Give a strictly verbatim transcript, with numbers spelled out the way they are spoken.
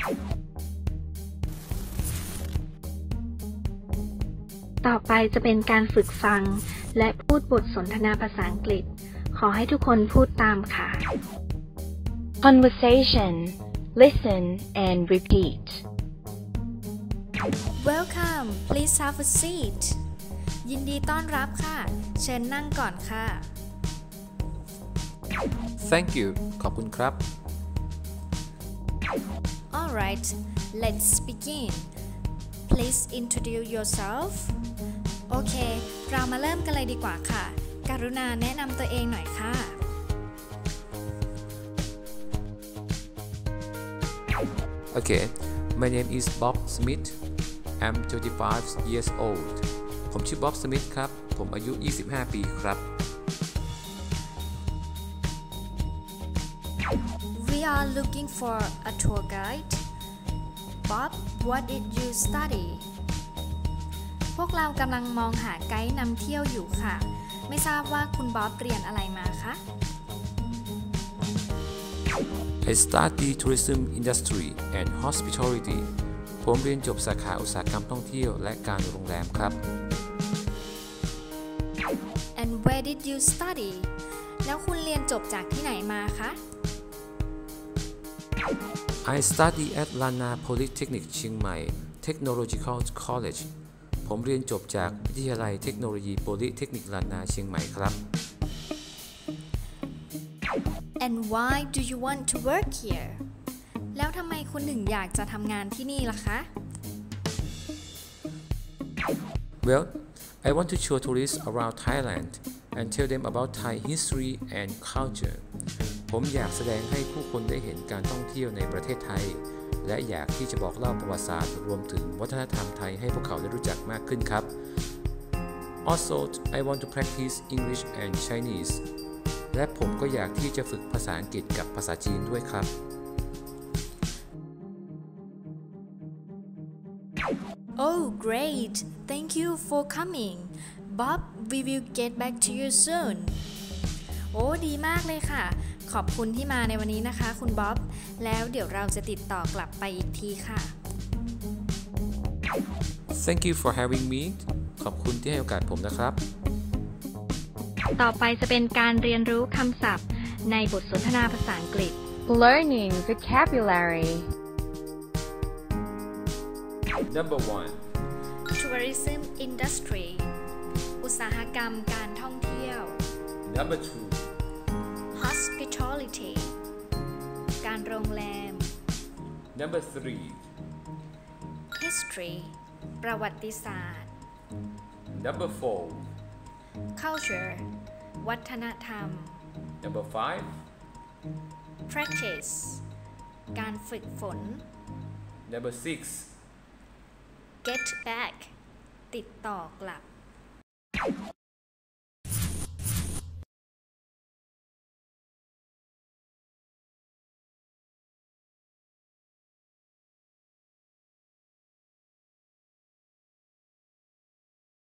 ต่อไปจะเป็นการฝึกฟังและพูดบทสนทนาภาษาอังกฤษขอให้ทุกคนพูดตามค่ะ Conversation Listen and repeat Welcome please have a seat ยินดีต้อนรับค่ะเชิญนั่งก่อนค่ะ Thank you ขอบคุณครับ Alright let's begin Please introduce yourself โอเคเรามาเริ่มกันเลยดีกว่าค่ะกรุณาแนะนำตัวเองหน่อยค่ะ Okay my name is Bob Smith I'm twenty-five years old ผมชื่อ Bob Smith ครับผมอายุยี่สิบห้าปีครับ We are looking for a tour guide Bob what did you study พวกเรากำลังมองหาไกด์นำเที่ยวอยู่ค่ะไม่ทราบว่าคุณบ๊อบเรียนอะไรมาคะ I study tourism industry and hospitality ผมเรียนจบสาขาอุตสาหกรรมท่องเที่ยวและการโรงแรมครับ And where did you study แล้วคุณเรียนจบจากที่ไหนมาคะ I study at Lana Polytechnic เชียงใหม่ Technological College ผมเรียนจบจากวิทยาลัยเทคโนโลยี Polytechnic ลานาเชียงใหม่ครับ And why do you want to work here แล้วทำไมคุณถึงอยากจะทำงานที่นี่ล่ะคะ Well I want to show tourists around Thailand and tell them about Thai history and culture ผมอยากแสดงให้ผู้คนได้เห็นการท่องเที่ยวในประเทศไทยและอยากที่จะบอกเล่าประวัติศาสตร์รวมถึงวัฒนธรรมไทยให้พวกเขาได้รู้จักมากขึ้นครับ Also I want to practice English and Chinese และผมก็อยากที่จะฝึกภาษาอังกฤษกับภาษาจีนด้วยครับ Oh great thank you for coming Bob we will get back to you soon โอ้ดีมากเลยค่ะขอบคุณที่มาในวันนี้นะคะคุณบ๊อบแล้วเดี๋ยวเราจะติดต่อกลับไปอีกทีค่ะ Thank you for having me ขอบคุณที่ให้โอกาสผมนะครับต่อไปจะเป็นการเรียนรู้คำศัพท์ในบทสนทนาภาษาอังกฤษ Learning vocabulary Number one Tourism industry อุตสาหกรรมการท่องเที่ยว Number two Hospitality การโรงแรม Number three History ประวัติศาสตร์ Number four Culture วัฒนธรรม Number five Practice การฝึกฝน Number six Get back ติดต่อกลับ